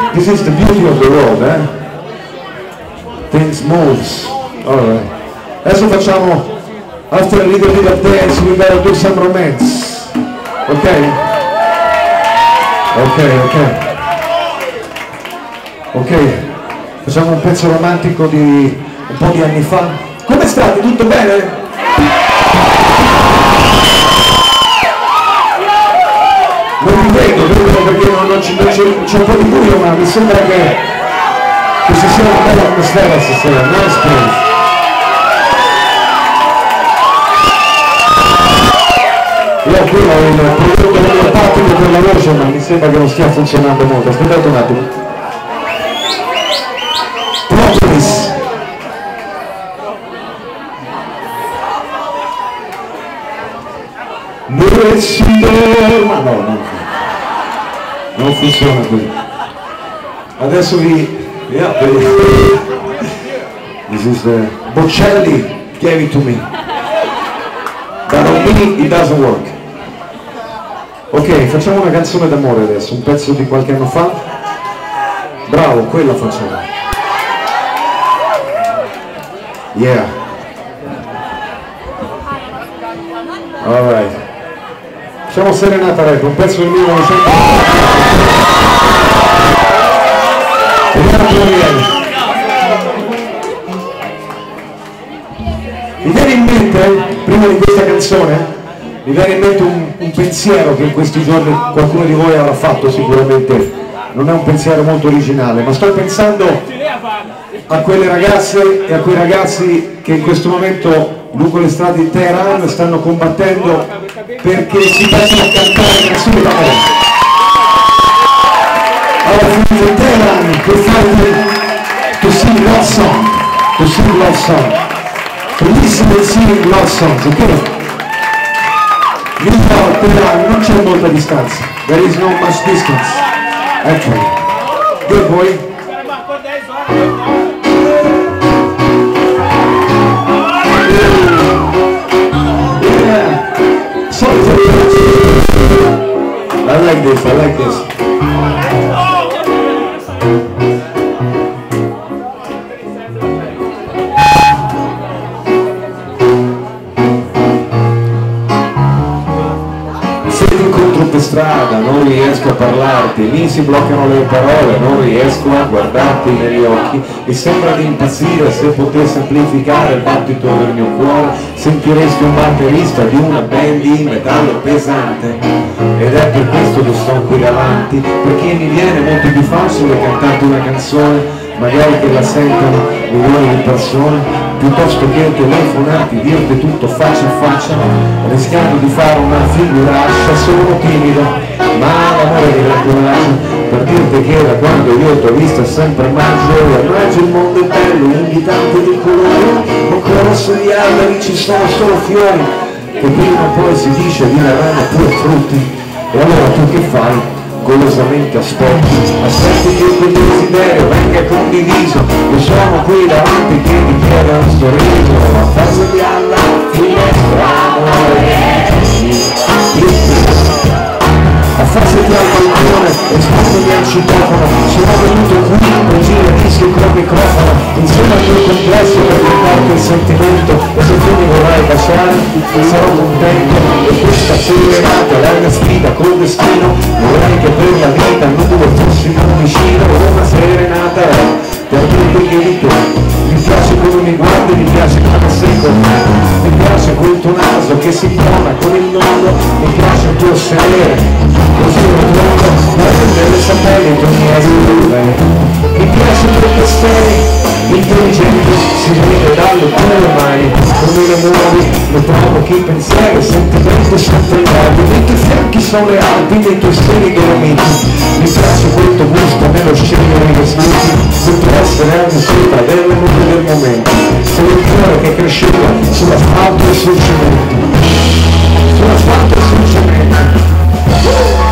This is the beauty of the road, eh? Things moves. Alright. Adesso facciamo after a little bit of dance, we better do some romance. Ok? Ok. Facciamo un pezzo romantico di un po' di anni fa. Come state? Tutto bene? Non vi vedo perché c'è un po' di buio, ma mi sembra che ci sia una bella atmosfera stasera, no? Space. Io qui ho il prodotto omeopatico per la voce, ma mi sembra che non stia funzionando molto. Aspettate un attimo. Propolis. Dove si dorma? No, non funziona così. Adesso yeah, this is the Bocelli gave it to me. But on me it doesn't work. Ok, facciamo una canzone d'amore adesso, un pezzo di qualche anno fa. Bravo, quella facciamo. Yeah. Alright. Facciamo Serenata Rap, un pezzo del 1900. Mi viene in mente, prima di questa canzone, mi viene in mente un pensiero che in questi giorni qualcuno di voi avrà fatto sicuramente. Non è un pensiero molto originale, ma sto pensando a quelle ragazze e a quei ragazzi che in questo momento lungo le strade di Teheran stanno combattendo perché si possono cantare canzoni d'amore. Our friends in Teheran, we're fighting to sing love song, to listen and sing love songs, ok? Meanwhile, Teheran non c'è molta distanza, there is no much distance, actually. Good boy. I like this. Se ti incontro per strada non riesco a parlarti, mi si bloccano le parole, non riesco a guardarti negli occhi, mi sembra di impazzire. Se potessi amplificare il battito del mio cuore, sentiresti un batterista di una band di metallo pesante. Ed è per questo che sto qui davanti, perché mi viene molto più facile cantarti una canzone, magari che la sentono milioni di persone, piuttosto che telefonarti, dirti tutto faccia a faccia, rischiando di fare una figuraccia. Sono timido, ma l'amore mi dà coraggio, per dirti che da quando io t'ho vista sempre mangio il mondo è bello, invitante di colore, ancora sugli alberi ci sono solo fiori, che prima o poi si dice diranno pure frutti. E allora tu che fai? Golosamente aspetti che quel desiderio venga condiviso. Io sono qui davanti che mi chiede un sorriso, a farsi alla finestra a farsi al balcone, rispondermi al citofono. Sono venuto qui con giradischi e col microfono, insieme al mio complesso per portarti il sentimento. E se tu mi vorrai baciare sarò contento. E questa serenata è una sfida col destino, vorrei che per la vita noi fossimo vicino. Una serenata per dirti che di te mi piace come mi guardi, mi piace come sei con me, mi piace quel tuo naso che si trona con il nodo, mi piace il tuo sedere così rotondo, ma deve sapere tu mi aiuti. Mi piace perché sei intelligente, si vede dalle tue mani, come le muovi, lo trovo che i pensieri e sentimenti sempre nuovi. Nei tuoi fianchi sono le Alpi, nei tuoi seni dolomiti, mi piace quel tuo gusto nello scegliere i vestiti, sento essere una sopra delle nuvole del momento, sei il fiore che cresceva sull'asfalto e sul cemento, sull'asfalto e sul cemento.